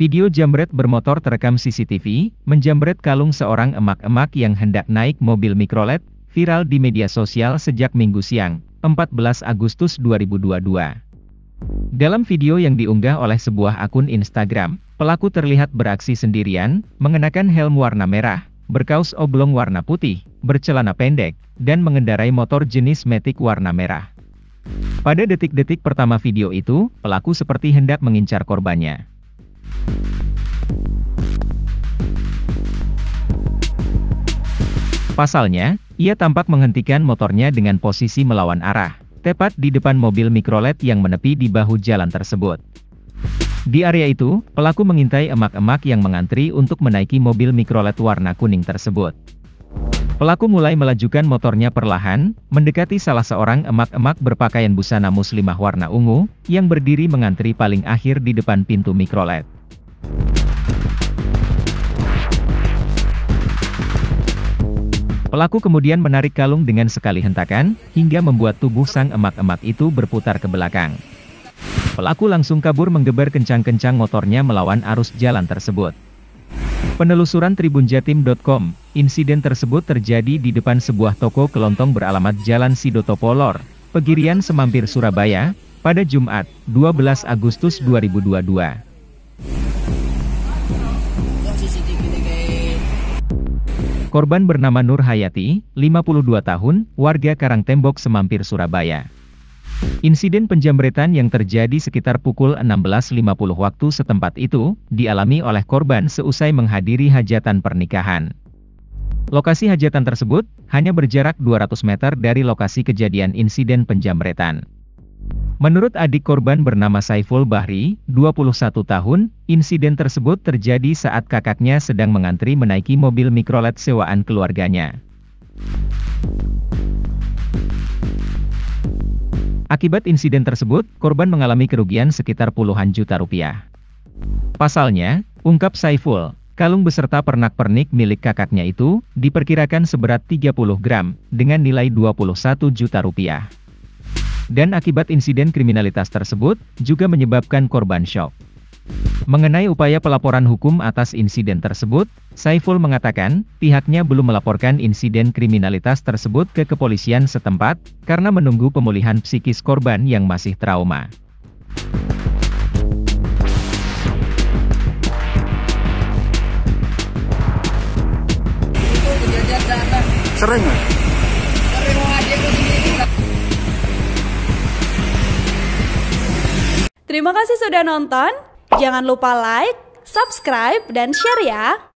Video jambret bermotor terekam CCTV, menjambret kalung seorang emak-emak yang hendak naik mobil mikrolet, viral di media sosial sejak Minggu siang, 14 Agustus 2022. Dalam video yang diunggah oleh sebuah akun Instagram, pelaku terlihat beraksi sendirian, mengenakan helm warna merah, berkaus oblong warna putih, bercelana pendek, dan mengendarai motor jenis Matic warna merah. Pada detik-detik pertama video itu, pelaku seperti hendak mengincar korbannya. Pasalnya, ia tampak menghentikan motornya dengan posisi melawan arah, tepat di depan mobil mikrolet yang menepi di bahu jalan tersebut. Di area itu, pelaku mengintai emak-emak yang mengantri untuk menaiki mobil mikrolet warna kuning tersebut. Pelaku mulai melajukan motornya perlahan, mendekati salah seorang emak-emak berpakaian busana muslimah warna ungu, yang berdiri mengantri paling akhir di depan pintu mikrolet. Pelaku kemudian menarik kalung dengan sekali hentakan, hingga membuat tubuh sang emak-emak itu berputar ke belakang. Pelaku langsung kabur menggeber kencang-kencang motornya melawan arus jalan tersebut. Penelusuran tribunjatim.com, insiden tersebut terjadi di depan sebuah toko kelontong beralamat Jalan Sidotopolor, Pegirian Semampir Surabaya, pada Jumat, 12 Agustus 2022. Korban bernama Nur Hayati, 52 tahun, warga Karangtembok Semampir Surabaya. Insiden penjambretan yang terjadi sekitar pukul 16.50 waktu setempat itu, dialami oleh korban seusai menghadiri hajatan pernikahan. Lokasi hajatan tersebut, hanya berjarak 200 meter dari lokasi kejadian insiden penjambretan. Menurut adik korban bernama Saiful Bahri, 21 tahun, insiden tersebut terjadi saat kakaknya sedang mengantri menaiki mobil mikrolet sewaan keluarganya. Akibat insiden tersebut, korban mengalami kerugian sekitar puluhan juta rupiah. Pasalnya, ungkap Saiful, kalung beserta pernak-pernik milik kakaknya itu, diperkirakan seberat 30 gram, dengan nilai 21 juta rupiah. Dan akibat insiden kriminalitas tersebut, juga menyebabkan korban syok. Mengenai upaya pelaporan hukum atas insiden tersebut, Saiful mengatakan, pihaknya belum melaporkan insiden kriminalitas tersebut ke kepolisian setempat, karena menunggu pemulihan psikis korban yang masih trauma. Sering nggak? Terima kasih sudah nonton. Jangan lupa like, subscribe, dan share ya!